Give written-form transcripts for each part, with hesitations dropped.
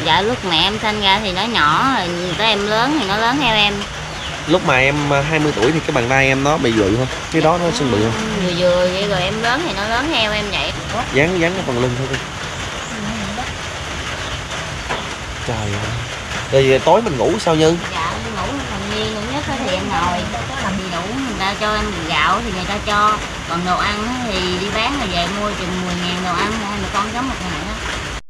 Dạ lúc mẹ em sinh ra thì nó nhỏ, rồi tới em lớn thì nó lớn theo em. Lúc mà em 20 tuổi thì cái bàn tay em nó bị bự không? Cái đó nó sưng bự không? Vừa vừa vậy, rồi em lớn thì nó lớn theo em vậy. Dán cái phần lưng thôi đi. Trời ơi. Rồi tối mình ngủ sao Như? Dạ em ngủ phòng nhiên ngủ nhất thì em ngồi, có làm gì đủ người ta cho em gạo thì người ta cho, còn đồ ăn thì đi bán rồi về mua chừng 10.000 đồ ăn, hai mẹ con sống một ngày đó.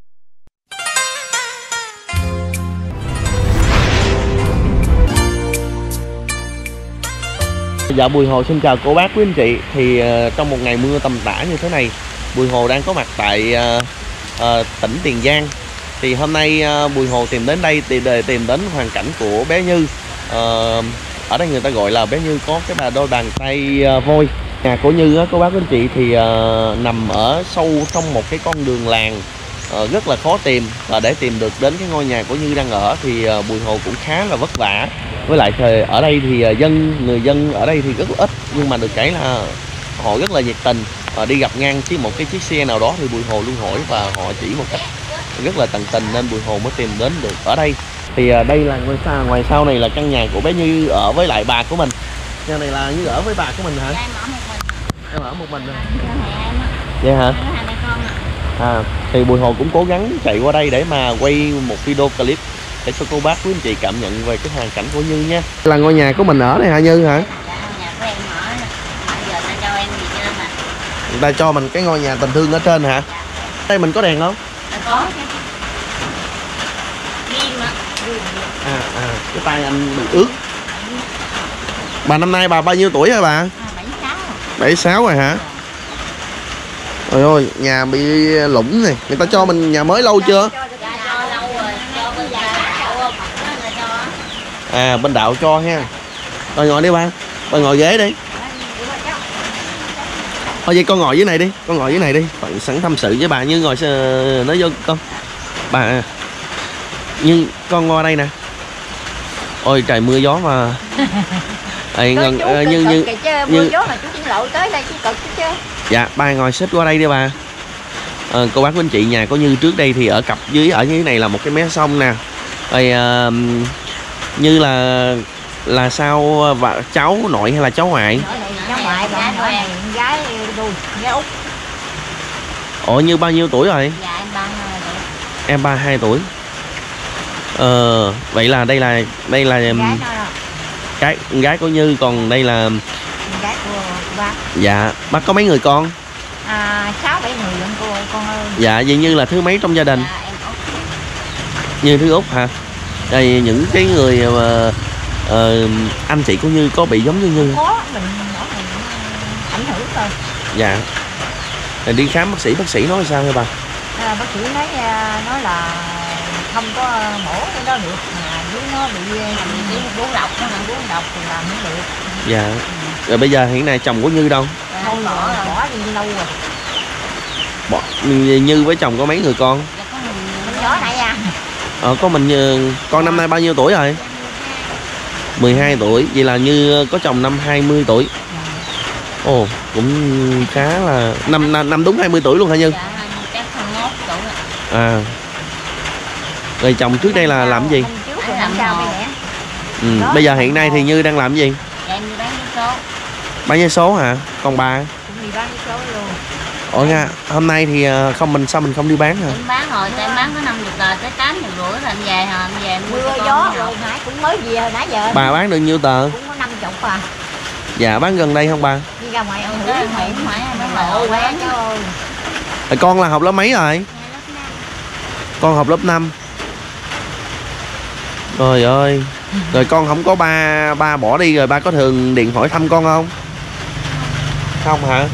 Dạ Bùi Hồ xin chào cô bác quý anh chị. Thì trong một ngày mưa tầm tã như thế này, Bùi Hồ đang có mặt tại tỉnh Tiền Giang. Thì hôm nay Bùi Hồ tìm đến đây để tìm đến hoàn cảnh của bé Như. Ở đây người ta gọi là bé Như có cái đôi bàn tay vôi. Nhà của Như cô bác quý anh chị thì nằm ở sâu trong một cái con đường làng rất là khó tìm, và để tìm được đến cái ngôi nhà của Như đang ở thì Bùi Hồ cũng khá là vất vả. Với lại ở đây thì người dân ở đây thì rất là ít, nhưng mà được cái là họ rất là nhiệt tình, đi gặp ngang một cái chiếc xe nào đó thì Bùi Hồ luôn hỏi và họ chỉ một cách rất là tận tình, nên Bùi Hồ mới tìm đến được ở đây. Thì đây là ngoài sau này là căn nhà của bé Như ở với lại bà của mình. Nhà này là Như ở với bà của mình hả? Em ở một mình rồi. Vậy hả? Thì Bùi Hồ cũng cố gắng chạy qua đây để mà quay một video clip để cho cô bác quý anh chị cảm nhận về cái hoàn cảnh của Như nha. Là ngôi nhà của mình ở đây hả Như hả? Dạ nhà của em ở, giờ ta cho em gì trên mà. Người ta cho mình cái ngôi nhà tình thương ở trên hả? Dạ. Đây mình có đèn không? Dạ có. Ghim á. Cái tay anh bị ướt. Bà năm nay bà bao nhiêu tuổi hả bà? 76. 76 rồi hả? Trời ơi, nhà bị lũng này. Người ta cho mình nhà mới lâu chưa? Dạ cho lâu rồi, cho bên đạo cho. Bên đạo cho ha. Rồi ngồi đi ba. Bà ngồi ghế đi. Thôi vậy con ngồi dưới này đi, con ngồi dưới này đi. Bạn sẵn tâm sự với bà Như ngồi nói vô con. Bà Như con ngồi đây nè. Ôi trời mưa gió mà. Như mưa gió mà chú chỉ lội tới đây chứ cực chứ. Dạ, ba ngồi xích qua đây đi bà. Cô bác quý anh chị, nhà có Như trước đây thì ở dưới này là một cái mé sông nè. Rồi Như là sao và cháu nội hay là cháu ngoại? Cháu ngoại, bạn nội này gái đùi, gái út. Ủa Như bao nhiêu tuổi rồi? Dạ em 32 tuổi. Em 32 tuổi. Vậy là đây là gái của Như, còn đây là gái của bác. Dạ, bác có mấy người con? 6-7 người lận con ơi. Dạ, vậy Như là thứ mấy trong gia đình? Dạ em út. Như thứ út hả? Đây những cái người mà anh chị của Như có bị giống như Như? Có, mình ảnh hưởng thôi. Dạ. Rồi đi khám bác sĩ nói sao hả bà? Bác sĩ nói là không có mổ cái đó được, mà dưới nó bị bú độc, nó làm bú độc thì làm không được. Dạ. Rồi bây giờ hiện nay chồng của Như đâu? Thôi bỏ đi lâu rồi. Bỏ Như với chồng có mấy người con? Dạ có mình Gió này à. Có mình. Con năm nay bao nhiêu tuổi rồi? 12 tuổi. Vậy là Như có chồng năm 20 tuổi. Ồ, cũng khá là năm đúng 20 tuổi luôn hả Như? Dạ chắc 21 tuổi. Rồi chồng trước đây là làm gì? Bây giờ hiện nay thì Như đang làm gì? Dạ em đi bán vé số. Bán vé số hả? Còn bà? Cũng đi bán vé số luôn. Ủa nha, hôm nay thì sao mình không đi bán hả? Em bán rồi, em bán có 50 tờ tới 80 rưỡi rồi em về hả? Em về Mưa gió rồi nãy cũng mới về hồi nãy giờ. Bà bán được nhiêu tờ? Cũng có 50 à. Dạ, bán gần đây không bà? Đi ra ngoài ăn Tới Nguyễn phải bán lộ bán. Rồi con là học lớp mấy rồi? Con học lớp 5. Trời ơi. Rồi con không có ba bỏ đi rồi ba có thường điện hỏi thăm con không? Không hả?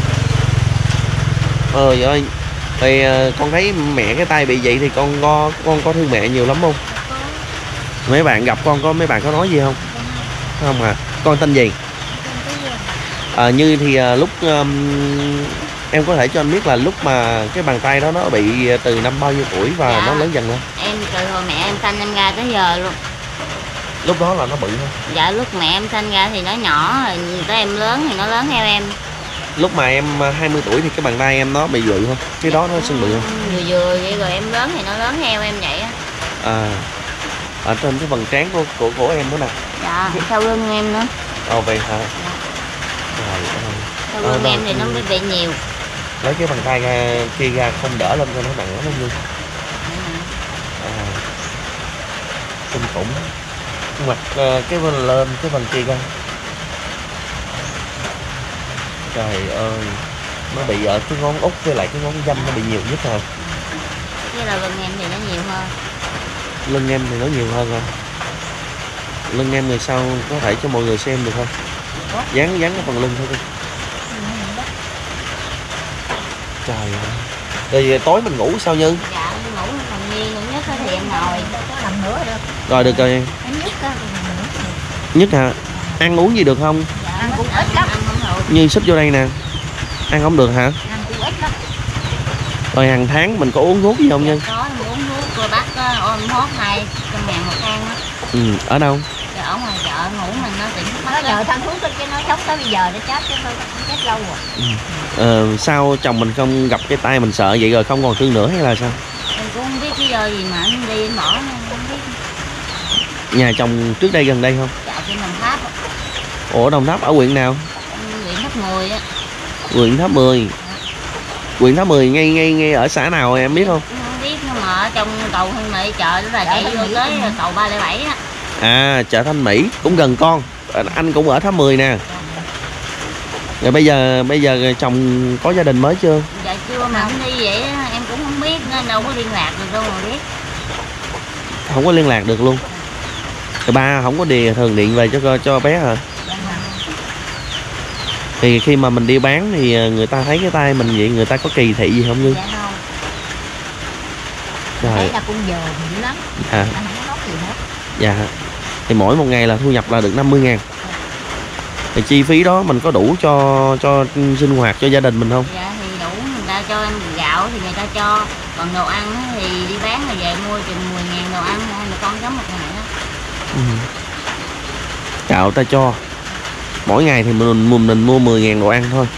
Trời ơi. Thì con thấy mẹ cái tay bị vậy thì con có thương mẹ nhiều lắm không? Mấy bạn gặp mấy bạn có nói gì không? Không hả? Con tên gì? Như thì lúc em có thể cho anh biết là lúc mà cái bàn tay đó nó bị từ năm bao nhiêu tuổi và Dạ. nó lớn dần lên? Em từ hồi mẹ em sanh em ra tới giờ luôn. Lúc đó là nó bự không? Dạ lúc mẹ em sanh ra thì nó nhỏ, rồi tới em lớn thì nó lớn theo em. Lúc mà em 20 tuổi thì cái bàn tay em nó bị bự không? Cái đó nó sưng bự không? Vừa vừa vậy, rồi em lớn thì nó lớn theo em vậy á. Ở trên cái phần trán của em nữa nè. Dạ, sau lưng em nữa. Ồ vậy hả? Dạ. Trời ơi. Sau lưng em thì nó mới bị nhiều. Lấy cái bàn tay kia ra không đỡ lên cho nó nặng lắm không Như? Kinh khủng. Mặt cái bên lên cái phần kia coi. Trời ơi, nó bị ở cái ngón út với lại cái ngón dăm nó bị nhiều nhất rồi. Cái là lưng em thì nó nhiều hơn. Lưng em thì nó nhiều hơn hả? Lưng em người sau có thể cho mọi người xem được không? Dán cái phần lưng thôi đi. Trời ơi. Rồi tối mình ngủ sao Như? Dạ, ngủ phần nghiêng nữa nhất thì em ngồi. Có nằm nữa được. Rồi được rồi em. Em nhất á. Nhất hả? Ăn uống gì được không? Dạ, Ăn cũng ít lắm. Ăn không được. Như sắp vô đây nè. Ăn không được hả? Ăn cũng ít lắm. Rồi hàng tháng mình có uống thuốc gì không Như? Có uống thuốc cô bác ôm hốt 200.000 một tháng á. Ở đâu? Dạ, ở ngoài chợ ngủ mình nó tỉnh Nó mất nhờ lắm. thằng thuốc cái nó sống tới bây giờ để chết chứ tôi cũng chết lâu rồi. Sao chồng mình không gặp cái tay mình sợ vậy rồi không còn thương nữa hay là sao? Em cũng không biết lý do gì mà anh đi anh bỏ nên không biết. Nhà chồng trước đây gần đây không? Dạ, trên Đồng Tháp. Ủa Đồng Tháp ở huyện nào? Huyện Tháp 10 á. Huyện Tháp 10. Huyện Tháp 10 ngay ở xã nào em biết không? Không biết nhưng mà ở trong cầu Thanh Mỹ chợ đó là chạy vô tới cầu 307 á. À, chợ Thanh Mỹ cũng gần con. Anh cũng ở Tháp 10 nè. Rồi bây giờ chồng có gia đình mới chưa? Dạ chưa mà không đi vậy á, em cũng không biết nên đâu có liên lạc được đâu mà biết. Không có liên lạc được luôn. Rồi ba không có thường điện về cho bé hả? Dạ không. Thì khi mà mình đi bán thì người ta thấy cái tay mình vậy người ta có kỳ thị gì không Như? Dạ không. Trời. Thấy là cũng giờ dữ lắm. À, Anh không có nói gì hết. dạ. Thì mỗi một ngày là thu nhập là được 50.000. Thì chi phí đó mình có đủ cho sinh hoạt cho gia đình mình không? Dạ thì đủ, người ta cho em gạo thì người ta cho. Còn đồ ăn á thì đi bán rồi về mua chừng 10.000 đồ ăn hai mẹ con sống một ngày đó. Gạo ta cho. Mỗi ngày thì mình mua 10.000 đồ ăn thôi.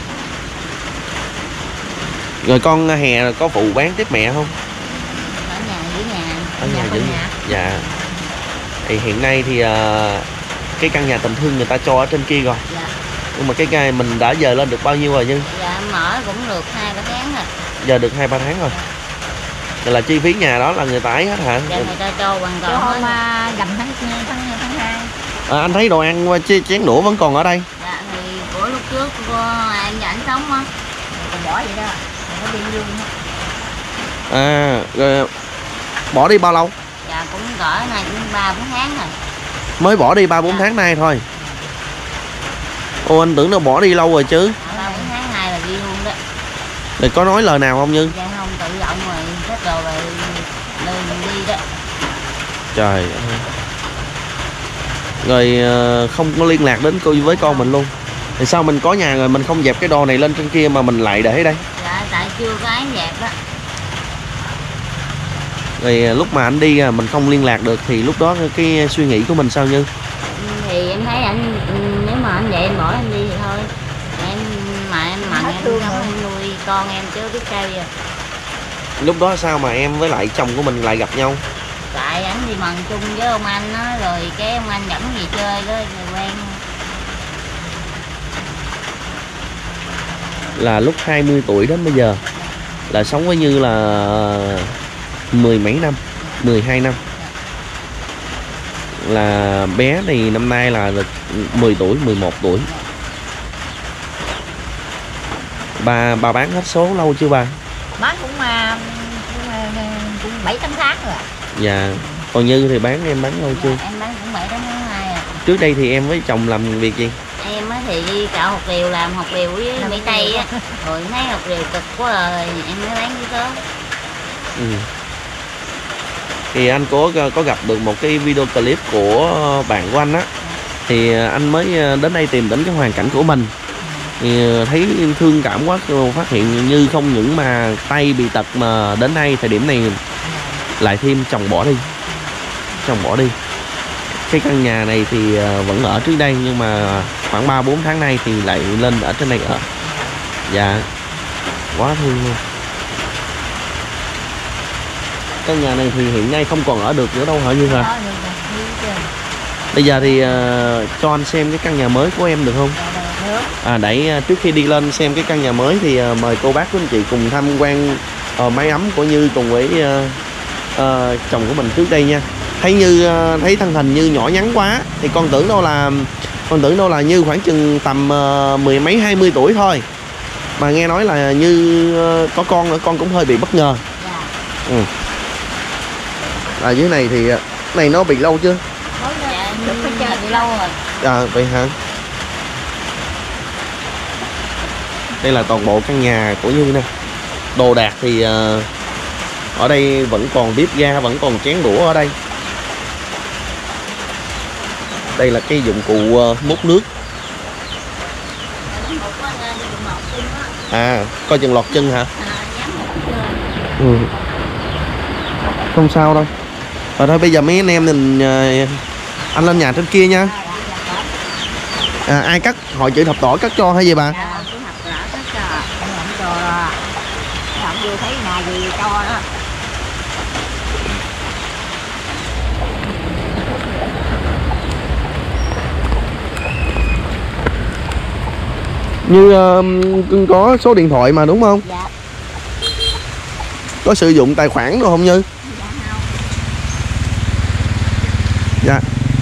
Rồi con hè có phụ bán tiếp mẹ không? Ở nhà dưới nhà. Ở nhà Ở giữ nhà. Dạ. Thì hiện nay thì cái căn nhà tình thương người ta cho ở trên kia rồi. Dạ. Nhưng mà cái mình đã giờ lên được bao nhiêu rồi Như? Dạ mở cũng được 2-3 tháng rồi. Giờ được 2-3 tháng rồi. Là chi phí nhà đó là người ta ấy hết hả? Dạ người ta cho hoàn Cho toàn hôm hết. dầm tháng 2. Anh thấy đồ ăn qua chén đũa vẫn còn ở đây. Dạ thì của lúc trước của em và anh sống á. Còn bỏ vậy đó. Không có đi luôn hết. Rồi bỏ đi bao lâu? Dạ cũng cỡ này cũng 3-4 tháng rồi. Mới bỏ đi 3-4 tháng nay thôi. Ô anh tưởng nó bỏ đi lâu rồi chứ. 3-4 tháng nay là đi luôn đó. Rồi có nói lời nào không Như? Dạ không, tự động rồi xách đồ rồi mình đi đó. Trời ơi. Rồi không có liên lạc đến với con mình luôn. Thì sao mình có nhà rồi mình không dẹp cái đồ này lên trên kia mà mình lại để đây? Dạ tại chưa có án dẹp á. Rồi lúc mà anh đi mình không liên lạc được thì lúc đó cái suy nghĩ của mình sao Như? Thì em thấy anh nếu mà anh vậy em bỏ anh đi thì thôi. Em mà em mặn em không em nuôi con em chứ biết sao giờ. Lúc đó sao mà em với lại chồng của mình lại gặp nhau? Tại anh đi mần chung với ông anh á, rồi cái ông anh dẫn về chơi đó rồi quen. Là lúc 20 tuổi đến bây giờ là sống với Như là 10 mấy năm, 12 năm. Là bé thì năm nay là 10 tuổi, 11 tuổi. Bà bán hết số lâu chưa bà? Bán cũng 7-8 tháng rồi. Dạ. Còn Như thì em bán lâu chưa? Em bán cũng 7 đến tháng 2 à. Trước đây thì em với chồng làm việc gì? Em á thì đi cạo hột điều, làm hột điều với Mỹ Tây á. Rồi thấy hột điều cực quá rồi em mới bán với số. Thì anh có gặp được một cái video clip của bạn của anh á. Thì anh mới đến đây tìm đến cái hoàn cảnh của mình. Thì thấy thương cảm quá, phát hiện Như không những mà tay bị tật mà đến nay thời điểm này lại thêm chồng bỏ đi. Chồng bỏ đi. Cái căn nhà này thì vẫn ở trước đây nhưng mà khoảng 3-4 tháng nay thì lại lên ở trên này ở. Dạ. Quá thương luôn. căn nhà này thì hiện nay không còn ở được nữa đâu hả Như hả? Đó, được rồi, đi chưa? Bây giờ thì cho anh xem cái căn nhà mới của em được không? Được. Để trước khi đi lên xem cái căn nhà mới thì mời cô bác quý anh chị cùng tham quan mái ấm của Như cùng với chồng của mình trước đây nha. Thấy Như thấy thân hình Như nhỏ nhắn quá thì con tưởng đâu là Như khoảng chừng tầm mười mấy 20 tuổi thôi. Mà nghe nói là Như có con nữa, con cũng hơi bị bất ngờ. Dạ. Dưới này thì này nó bị lâu chưa? Dạ, được phải chơi từ lâu rồi. Vậy hả? Đây là toàn bộ căn nhà của Như nè. Đồ đạc thì ở đây vẫn còn bếp ga, vẫn còn chén đũa ở đây. Đây là cái dụng cụ múc nước. Coi chừng lọt chân hả? Không sao đâu. Thôi bây giờ mấy anh em mình anh lên nhà trên kia nha. Ai cắt? Hội chữ thập đỏ cắt cho hay gì bà? Vô thấy nhà gì cho đó. Như cưng có số điện thoại mà đúng không? Dạ. Có sử dụng tài khoản rồi không Như? Dạ không. Dạ.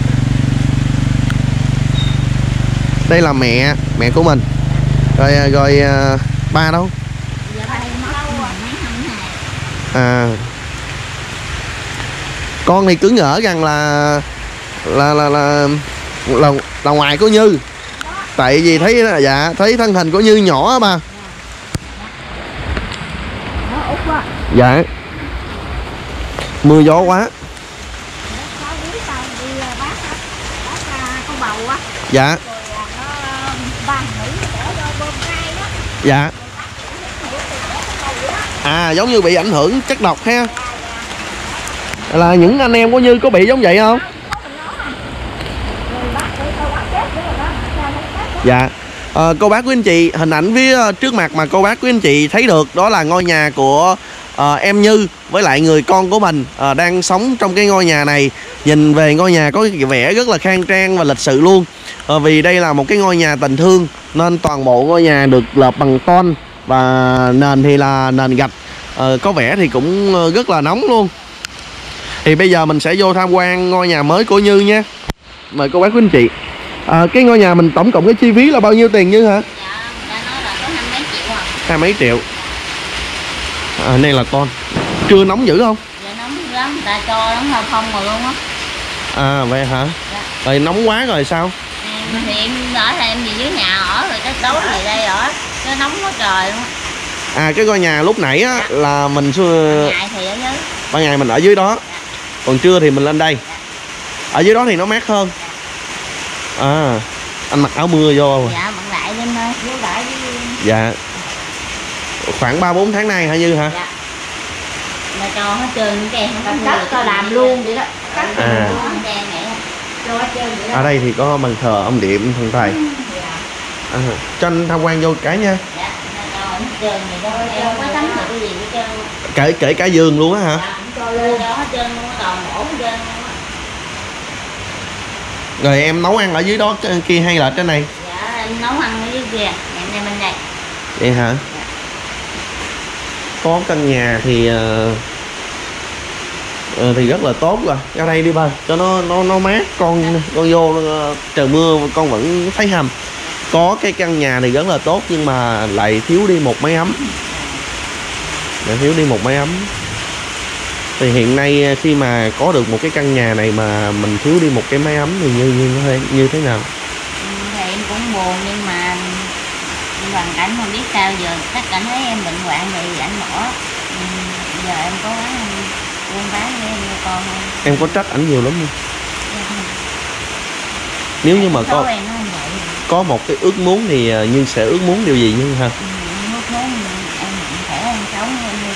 Đây là mẹ của mình. Rồi ba đâu? Dạ ba mất lâu rồi, mấy năm này. Con thì cứ ngỡ rằng là ngoài của Như. Tại vì thấy thân hình của Như nhỏ á ba. Nó út quá. Dạ. Mưa gió quá. Có đứa tao đi bác con bầu á. Dạ. Rồi nó ba Mỹ để bơm gai đó. Dạ. Giống như bị ảnh hưởng chất độc ha. Là những anh em của Như có bị giống vậy không? Dạ. Cô bác quý anh chị, hình ảnh phía trước mặt mà cô bác quý anh chị thấy được đó là ngôi nhà của em Như với lại người con của mình đang sống trong cái ngôi nhà này. Nhìn về ngôi nhà có cái vẻ rất là khang trang và lịch sự luôn. Vì đây là một cái ngôi nhà tình thương nên toàn bộ ngôi nhà được lợp bằng tôn và nền thì là nền gạch. Có vẻ thì cũng rất là nóng luôn. Thì bây giờ mình sẽ vô tham quan ngôi nhà mới của Như nha. Mời cô bác quý anh chị. Cái ngôi nhà mình tổng cộng cái chi phí là bao nhiêu tiền Như hả? Dạ, người ta nói là có 20 mấy triệu à. 20 mấy triệu. Này là con. Chưa nóng dữ không? Dạ nóng lắm, người ta cho nóng hơi phong rồi luôn á. Vậy hả? Dạ. Rồi nóng quá rồi sao? Thì em ở đây em về dưới nhà ở rồi tới tối về đây ở. Nó nóng quá trời luôn á. Cái ngôi nhà lúc nãy á là mình Ngày thì ở dưới. ban ngày mình ở dưới đó. Còn trưa thì mình lên đây. Ở dưới đó thì nó mát hơn. Anh mặc áo mưa vô. Dạ mặc lại lên thôi. Vô lại đi. Dạ. Khoảng 3-4 tháng nay hả Như hả? Dạ. Là cho hết trơn cái Cắt làm luôn vậy đó. Ở đây thì có bàn thờ ông Điệm thần thầy. Cho anh tham quan vô cái nha. Dạ. Em không có tắm được cái gì hết trơn. Kể cả giường luôn á hả? Cho hết trơn luôn, toàn bộ hết trơn luôn á. Rồi em nấu ăn ở dưới đó kia hay là trên này? Dạ em nấu ăn ở dưới kia, em bên đây. Vậy hả? Có căn nhà thì rất là tốt rồi. Ra đây đi ba, cho nó mát. Con vô trời mưa con vẫn thấy hầm. Có cái căn nhà thì rất là tốt nhưng mà lại thiếu đi một mái ấm. Thì hiện nay khi mà có được một cái căn nhà này mà mình thiếu đi một cái mái ấm thì như thế nào? Thì em cũng buồn nhưng mà hoàn cảnh không biết sao giờ. Chắc cảnh thấy em bệnh hoạn thì ảnh bỏ. Giờ em cố gắng buôn bán để em nuôi con không. Em có trách ảnh nhiều lắm không? Nếu như mà có một cái ước muốn thì Như sẽ ước muốn điều gì Như hả? Ước muốn em khỏe em sống em nuôi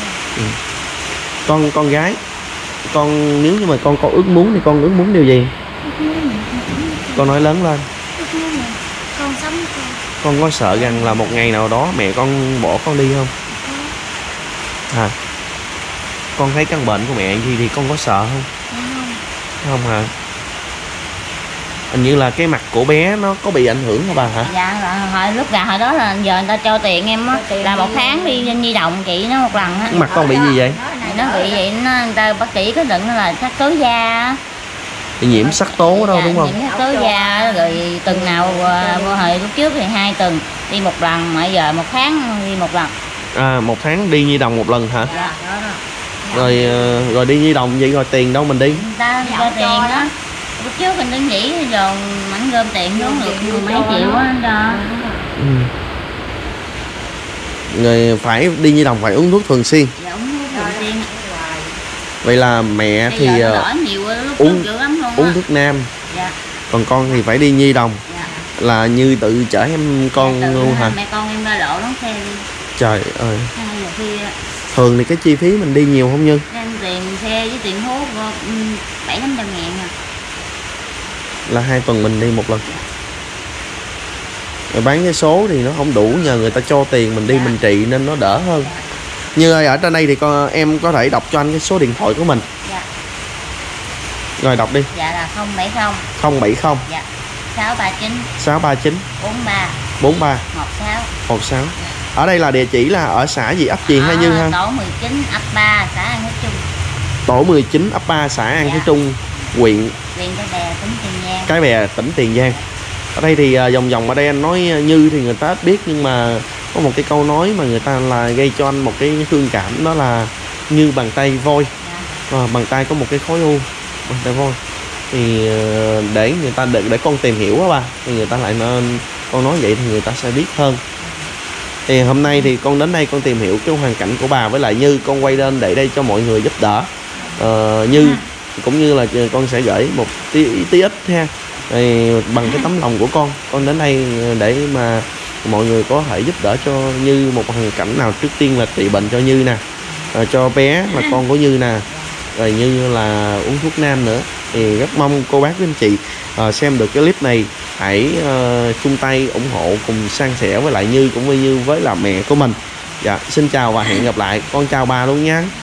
con. Con gái, nếu như mà con có ước muốn thì con ước muốn điều gì? Con nói lớn lên. Con sống Con có sợ rằng là một ngày nào đó mẹ con bỏ con đi không? Con thấy căn bệnh của mẹ gì thì con có sợ không? Không hả? Hình như là cái mặt của bé nó có bị ảnh hưởng hả bà hả? Dạ hồi đó là giờ người ta cho tiền em á, là 1 tháng đi nhi đồng chị nó 1 lần á. Mặt con bị gì vậy? Nó bị vậy, người ta bác sĩ có định là sắc tố da. Bị nhiễm sắc tố đâu đúng không? Nhiễm sắc tố da rồi tuần nào hồi lúc trước thì 2 tuần đi 1 lần, mà giờ 1 tháng đi 1 lần. À, 1 tháng đi nhi đồng 1 lần hả? Dạ. Rồi đi nhi đồng vậy rồi tiền đâu mình đi? Người ta cho tiền đó. Lúc trước mình đứng nghỉ rồi mảnh gom tiền xuống được mấy triệu á cho. Người phải đi nhi đồng phải uống thuốc thường xuyên. Dạ, uống thuốc thường xuyên. Vậy là mẹ bây thì giờ nhiều lúc uống thuốc nam. Dạ. Còn con thì phải đi nhi đồng. Dạ. Là Như tự chở em con luôn hả? Mẹ con em ra lộ đón xe đi. Trời ơi. Khi Thường thì cái chi phí mình đi nhiều không Như? em tiền xe với tiền thuốc 700-800 ngàn à. Là 2 tuần mình đi 1 lần. Rồi bán cái số thì nó không đủ, nhờ người ta cho tiền mình đi mình trị nên nó đỡ hơn. Như ơi, ở trên đây thì em có thể đọc cho anh cái số điện thoại của mình. Dạ. Rồi đọc đi. Dạ là 070 070 dạ 639 639 43 43 16 16. Ở đây là địa chỉ là ở xã gì, ấp gì hay Như ha? Tổ 19 ấp 3 xã An Thái Trung. Tổ 19 ấp 3 xã An Thái Trung, huyện Cái Bè, tỉnh Tiền Giang. Cái Bè, tỉnh Tiền Giang. Ở đây thì vòng ở đây anh nói Như thì người ta ít biết, nhưng mà có một cái câu nói mà người ta là gây cho anh một cái thương cảm, đó là như bàn tay voi. Bàn tay có một cái khối u, bàn tay voi. Thì để người ta để con tìm hiểu á ba, thì người ta lại nên con nói vậy thì người ta sẽ biết hơn. Thì hôm nay thì con đến đây con tìm hiểu cái hoàn cảnh của bà với lại Như, con quay lên để đây cho mọi người giúp đỡ. Như cũng như là con sẽ gửi một tí ít ha. Thì bằng cái tấm lòng của con đến đây để mà mọi người có thể giúp đỡ cho Như một hoàn cảnh nào. Trước tiên là trị bệnh cho Như nè, cho bé là con của Như nè, rồi Như là uống thuốc nam nữa. Thì rất mong cô bác với anh chị xem được cái clip này hãy chung tay ủng hộ cùng san sẻ với lại Như cũng như với là mẹ của mình. Dạ, xin chào và hẹn gặp lại. Con chào bà luôn nha.